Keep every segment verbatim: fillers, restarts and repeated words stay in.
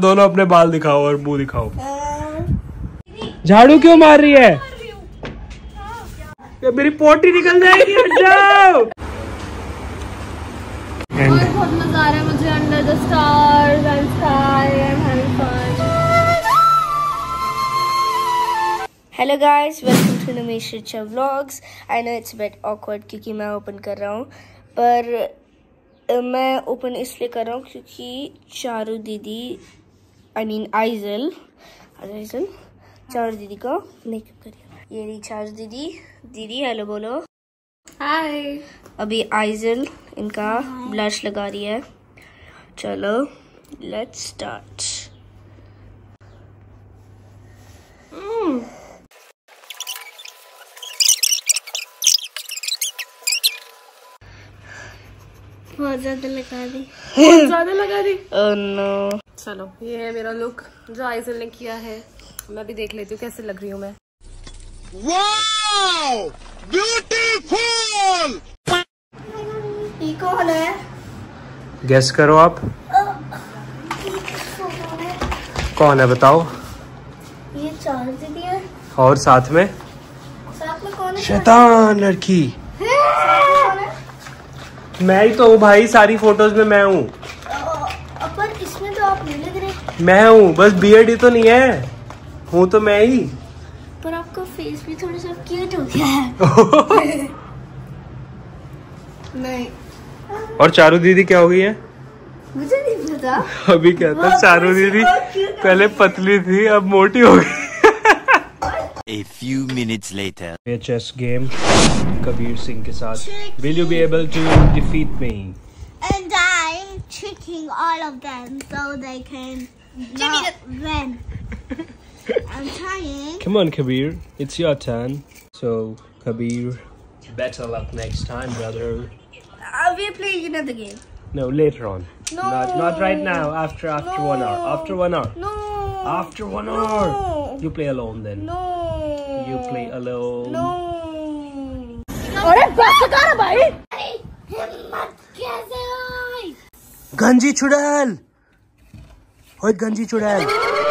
दोनों अपने बाल दिखाओ और मुंह दिखाओ। झाड़ू क्यों मार रही है? ये मेरी पोटी निकल जाएगी। हट जाओ। बहुत मजा आ रहा है मुझे under the stars and sky and having fun. Hello guys, welcome to Namesh Richa vlogs. I know it's bit awkward क्योंकि मैं ओपन कर रहा हूँ, पर मैं ओपन इसलिए कर रहा हूँ क्योंकि चारू दीदी आई मीन आइजल आइजल चारू दीदी का मेकअप करिए। ये रही चारू दीदी। दीदी हेलो बोलो। हाय। अभी आइजल इनका ब्लश लगा रही है। चलो लेट्स स्टार्ट। बहुत ज्यादा लगा दी बहुत ज्यादा लगा दी ओह नो। चलो ये है मेरा लुक जो आइजल ने किया है। मैं भी देख लेती हूँ कैसे लग रही हूँ मैं। Wow beautiful. ये कौन है? गेस करो आप। कौन है बताओ? ये चारू दीदी है। और साथ में साथ में कौन है? शैतान लड़की। मैं ही तो हूँ भाई, सारी फोटोज में मैं हूँ। पर इसमें तो आप नहीं लग रहे। मैं हूँ, बस बियर्ड ही तो नहीं है। हूँ तो मैं ही। पर आपका फेस भी थोड़ा सा क्यूट हो गया है। नहीं। और चारू दीदी क्या हो गई है? मुझे नहीं पता। अभी क्या था, चारू दीदी पहले पतली थी अब मोटी हो गई। A few minutes later. ये चेस गेम कबीर सिंह के साथ। Will you be able to defeat me? And I'm tricking all of them so they can not win. I'm trying. Come on, Kabir. It's your turn. So, Kabir, better luck next time, brother. Uh, we're playing another game. No, later on. No. Not, not right now. After, after No. one hour. After one hour. No. After one No. hour. You play alone then. No. You play alone. No. अरे बस कर भाई। हिम्मत कैसे आई? गंजी चुड़ैल। ओए गंजी चुड़ैल।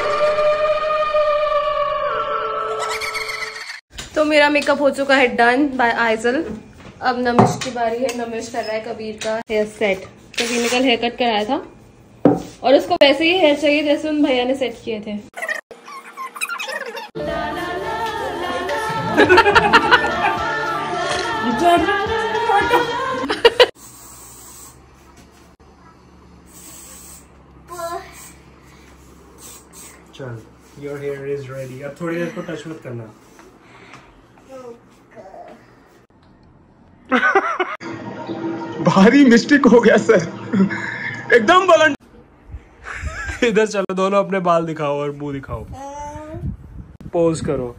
तो मेरा मेकअप हो चुका है डन बाय आइजल। अब नमिश की बारी है। नमिश कर रहा है कबीर का हेयर सेट। कबीर ने कल हेयर कट कराया था और उसको वैसे ही हेयर चाहिए जैसे उन भैया ने सेट किए थे। चल, your hair is ready. अब थोड़ी देर को टच मत करना। भारी मिस्टेक हो गया सर। एकदम बलन। इधर चलो, दोनों अपने बाल दिखाओ और मुंह दिखाओ। पोज करो।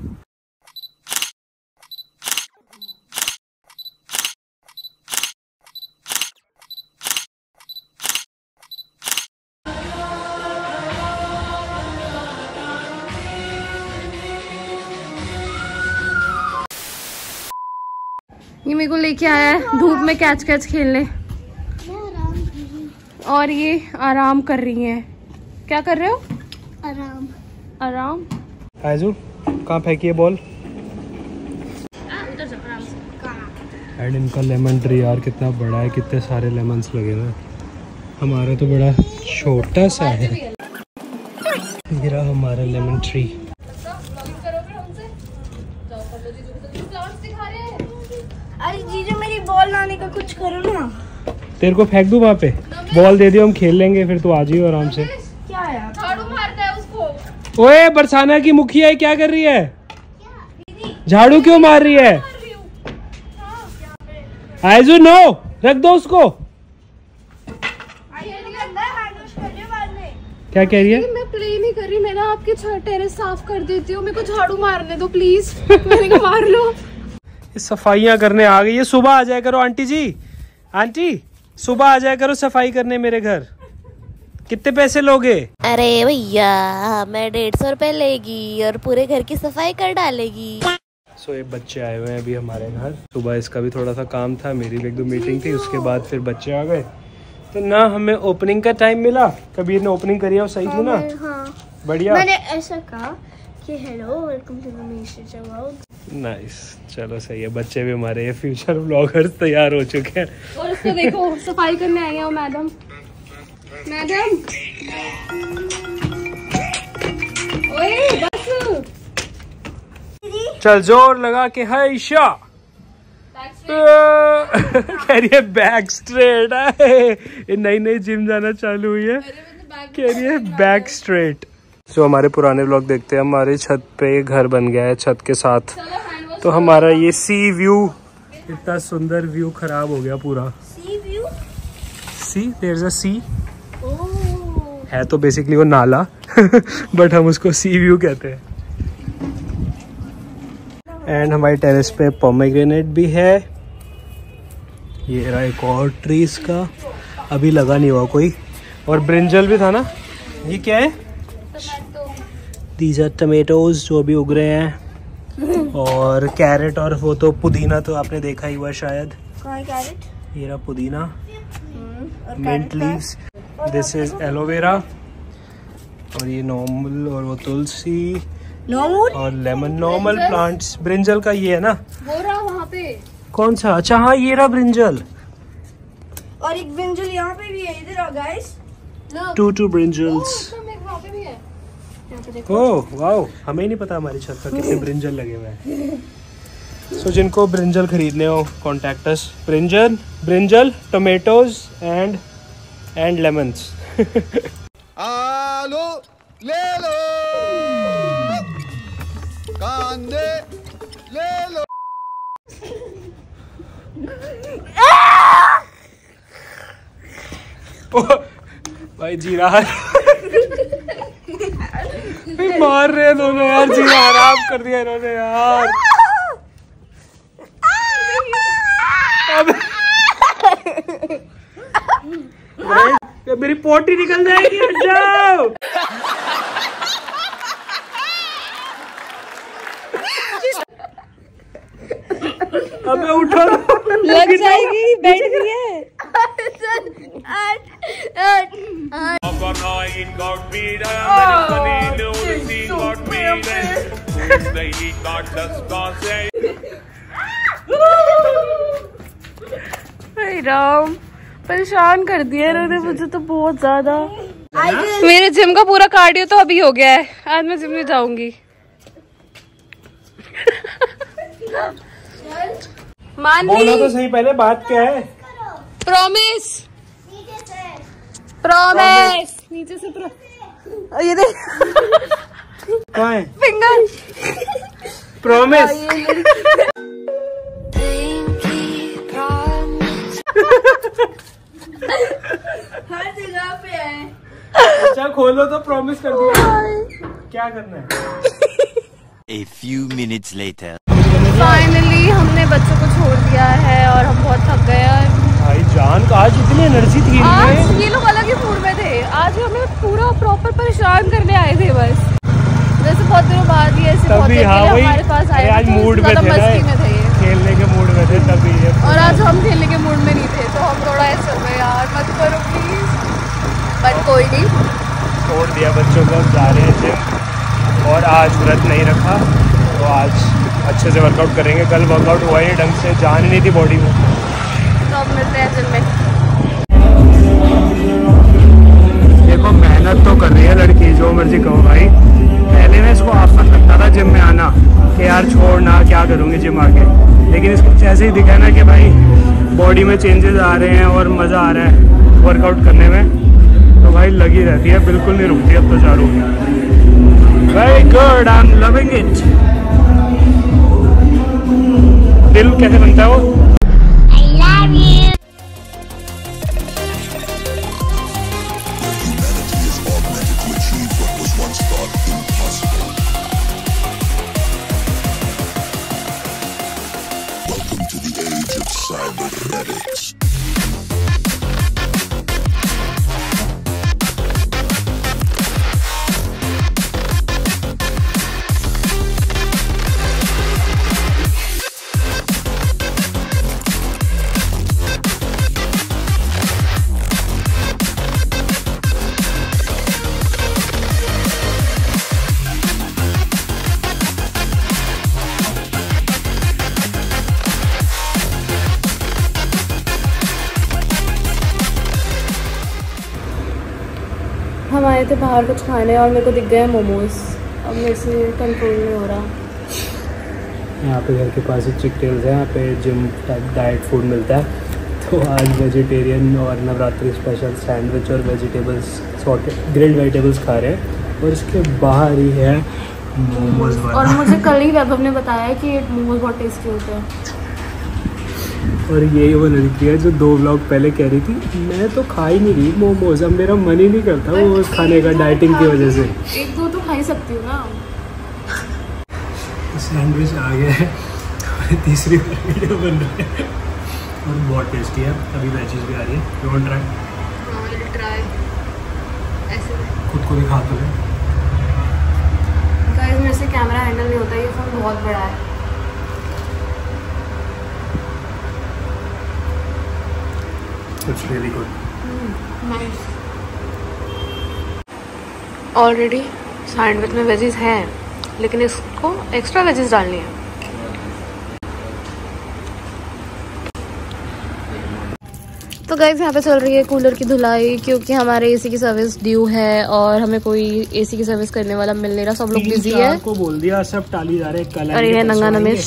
ये मेरे को लेके आया है धूप में कैच कैच खेलने और ये आराम कर रही हैं। क्या कर रहे हो? आराम आराम। आइजू कहाँ फेंकी है बॉल? एंड इनका लेमन ट्री यार कितना बड़ा है, कितने सारे लेमन्स लगे ना। हमारा तो बड़ा छोटा सा है। गिरा हमारा लेमन ट्री। अरे जीजू मेरी बॉल लाने का कुछ करो ना। तेरे को फेंक दूं वहाँ पे? बॉल दे दियो, हम खेल लेंगे, फिर तू आ जाइयो आराम से। क्या है? झाड़ू मारता है उसको। ओए बरसाना की मुखिया है, क्या कर रही है? झाड़ू क्यों मार रही है? आइजू नो, रख दो उसको। क्या कह रही है? मैं प्ले नहीं कर रही, मैं ना आपके टेरेस साफ कर देती हूँ, मेरे को झाड़ू मारने दो प्लीज। मैंने कहा मार लो। सफाइयाँ करने आ गई है। सुबह आ जाया करो आंटी जी। आंटी सुबह आ जाया करो सफाई करने मेरे घर। कितने पैसे लोगे? अरे भैया मैं डेढ़ सौ रुपए लेगी और पूरे घर की सफाई कर डालेगी। सो so, ये बच्चे आए हुए हैं अभी हमारे घर। सुबह इसका भी थोड़ा सा काम था, मेरी भी एक दो मीटिंग थी, उसके बाद फिर बच्चे आ गए तो ना हमें ओपनिंग का टाइम मिला, कबीर ने ओपनिंग करी और सही थी ना। हाँ बढ़िया। मैंने ऐसा कहा कि hello welcome to the vlog. Nice, चलो सही है। बच्चे भी हमारे ये फ्यूचर व्लॉगर्स तैयार हो चुके हैं। और उसको देखो सफाई करने आई है मैडम। मैडम ओए बस चल जोर लगा के हाय ईशा कह रही है बैक स्ट्रेट है। नई नई जिम जाना चालू हुई है, कह रही है बैक स्ट्रेट। जो हमारे पुराने व्लॉग देखते हैं, हमारे छत पे घर बन गया है छत के साथ, तो हमारा ये सी व्यू, इतना सुंदर व्यू खराब हो गया पूरा। Sea view, see there is a sea, है तो बेसिकली वो नाला बट हम उसको सी व्यू कहते हैं। एंड हमारे टेरेस पे पोमेग्रेनेट भी है। ये रहा एक और ट्री, इसका अभी लगा नहीं हुआ कोई। और ब्रिंजल भी था ना। ये क्या है? दीज आर टमेटोज जो अभी उग रहे हैं। और कैरेट और वो तो पुदीना तो आपने देखा ही हुआ शायद। कौन है कैरेट? ये रहा पुदीना, और mint leaves, this is aloe vera, और ये नॉर्मल, और वो तुलसी नॉर्मल और लेमन। Normal plants. ब्रिंजल का ये है ना, वो रहा वहाँ पे। कौन सा? अच्छा हाँ, ये रहा ब्रिंजल। और एक ब्रिंजल यहाँ पे भी है, इधर आओ गाइस। To to brinjals. वहाँ पे भी है। ओह वाओ, हमें ही नहीं पता हमारी छत पर कितने ब्रिंजल लगे हुए हैं। सो so, जिनको ब्रिंजल खरीदने हो contact us. Brinjal brinjal tomatoes and and lemons. आलू ले लो, कांदे ले लो। भाई जीरा मार रहे हैं दोनों यार, जीरा आराम कर दिया इन्होंने यार। अब मेरी पोटी निकल जाएगी, हट जाओ। अबे उठो, लग जाएगी, बैठ गई है। राम परेशान कर दिया इन्होंने मुझे तो बहुत ज्यादा। मेरे जिम का पूरा कार्डियो तो अभी हो गया है, आज मैं जिम नहीं जाऊंगी। मान बोलो तो सही पहले, बात क्या है? प्रॉमिस प्रॉमिस नीचे से प्रो ये देख कहाँ है फिंगर प्रॉमिस? हर जगह पे है। अच्छा खोलो तो, प्रॉमिस कर दिया। क्या करना है? A few minutes later. Finally हमने बच्चों को छोड़ दिया है और हम बहुत थक गए हैं। भाई जान का आज इतनी एनर्जी थी आज इनमें। ये लोग अलग ही मूड में थे, आज हमें पूरा प्रॉपर परेशान करने आए थे बस। वैसे बहुत दिनों बाद ही ऐसे बहुत तभी देर के हाँ लिए वही हमारे पास आए आज थे, तो मूड में ज़्यादा थे मस्ती में ना, थे ये। खेलने के मूड में थे तभी ये। और आज हम खेलने के मूड में नहीं थे, तो हम थोड़ा ऐसे हो गए यार मत करो प्लीज, बट कोई नहीं। छोड़ दिया बच्चों को, जा रहे हैं जिम। और आज व्रत नहीं रखा, तो आज अच्छे से वर्कआउट करेंगे। कल वर्कआउट हुआ ही ढंग से, जान ही नहीं थी बॉडी में। तो अब मिलते हैं जिम में। देखो मेहनत तो कर रही है लड़की, जो मर्जी कहो भाई। पहले में इसको आफत लगता था जिम में आना कि यार छोड़ना, क्या करूँगी जिम आके। लेकिन इसको जैसे ही दिखा ना कि भाई बॉडी में चेंजेस आ रहे हैं और मज़ा आ रहा है वर्कआउट करने में, तो भाई लगी रहती है, बिल्कुल नहीं रुकती अब तो चारों। Very good, I am loving it. दिल कैसे बनता है वो? I love you. Welcome to the age of cybernetics. हम आए थे बाहर कुछ खाने और मेरे को दिख गए मोमोज। अब मेरे से कंट्रोल नहीं हो रहा। यहाँ पे घर के पास ही चिकटेल्स है, यहाँ पे जिम टाइप डाइट फूड मिलता है। तो आज वेजिटेरियन और नवरात्रि स्पेशल सैंडविच और वेजिटेबल्स ग्रिल्ड वेजिटेबल्स खा रहे हैं और इसके बाहर ही है मोमोज वाला। और मुझे कल ही वैभव ने बताया कि मोमोज बहुत टेस्टी होते हैं। और यही वो लड़की है जो दो व्लॉग पहले कह रही थी मैं तो खा ही नहीं रही मोमोज, अब मेरा मन ही नहीं करता वो खाने का डाइटिंग की वजह से। एक दो तो खा ही सकती हूँ ना। सैंडविच आ गया है और तीसरी बार वीडियो बन रही है और बहुत टेस्टी है। अभी वेजीज भी आ रही है। You want try? ट्राई ऐसे खुद को दिखा तो गाइस, मेरे से कैमरा हैंडल नहीं होता, ये फोन बहुत बड़ा है। It's really good. Nice. Already sandwich में वेजीज हैं, लेकिन इसको एक्स्ट्रा वेजीज डालनी है। तो गाइस यहाँ पे चल रही है कूलर की धुलाई, क्योंकि हमारे एसी की सर्विस ड्यू है और हमें कोई एसी की सर्विस करने वाला मिल नहीं रहा। सब लोग बिजी है। को बोल दिया, सब टाली जा रहे हैं। कल अरे नंगा नमेश।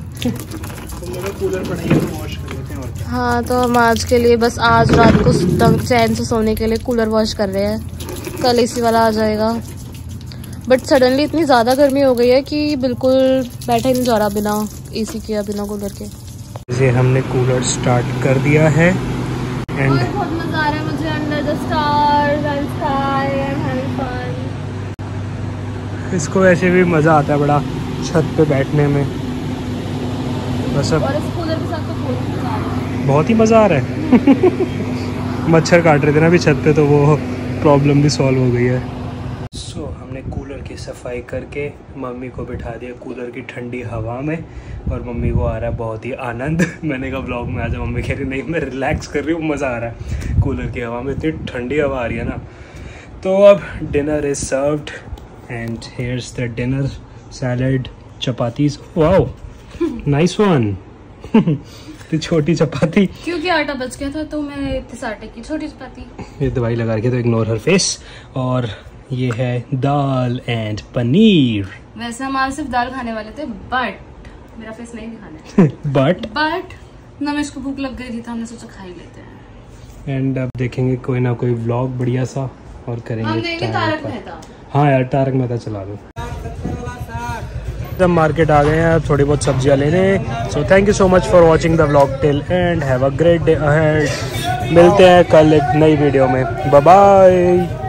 कूलर पड़ा है तो वॉश कर लेते हैं और क्या। हाँ, तो हम आज के लिए बस आज रात को ढंग चैन से सोने के लिए कूलर वॉश कर रहे हैं। कल एसी वाला आ जाएगा। बट सडनली इतनी ज़्यादा गर्मी हो गई है कि बिल्कुल बैठा ही नहीं जा रहा बिना एसी के या बिना कूलर के। इसे हमने कूलर स्टार्ट कर दिया है एंड बहुत मजा आ रहा है मुझे under the stars and sky and having fun. इसको वैसे भी मज़ा आता है बड़ा छत पे बैठने में। बस अब और इस कूलर के साथ तो बहुत मजा आ रहा है। बहुत ही मज़ा आ रहा है। मच्छर काट रहे थे ना अभी छत पे, तो वो प्रॉब्लम भी सॉल्व हो गई है। सो so, हमने कूलर की सफाई करके मम्मी को बिठा दिया कूलर की ठंडी हवा में और मम्मी को आ रहा है बहुत ही आनंद। मैंने कहा ब्लॉग में आ जाओ, मम्मी कह रही नहीं मैं रिलैक्स कर रही हूँ, मज़ा आ रहा है कूलर की हवा में, इतनी ठंडी हवा आ रही है ना। तो अब dinner is served and here's the dinner, salad, chapatis. Wow nice one. तो छोटी चपाती, क्योंकि आटा बच गया था तो मैं इस आटे की छोटी चपाती। ये दवाई लगा के तो इग्नोर हर फेस। और ये है दाल एंड पनीर। वैसे हम आज सिर्फ दाल खाने वाले थे, बट मेरा फेस नहीं दिखाना है। बट बट नमेश को भूख लग गई थी तो हमने सोचा खा ही लेते हैं। एंड अब देखेंगे कोई ना कोई व्लॉग बढ़िया सा और करेंगे। हम देंगे तारक मेहता। हाँ यार तारक मेहता चला दो। हम मार्केट आ गए हैं अब थोड़ी बहुत सब्जियां लेने। So thank you so much for watching the vlog till end have a great day ahead. मिलते हैं कल एक नई वीडियो में। Bye bye.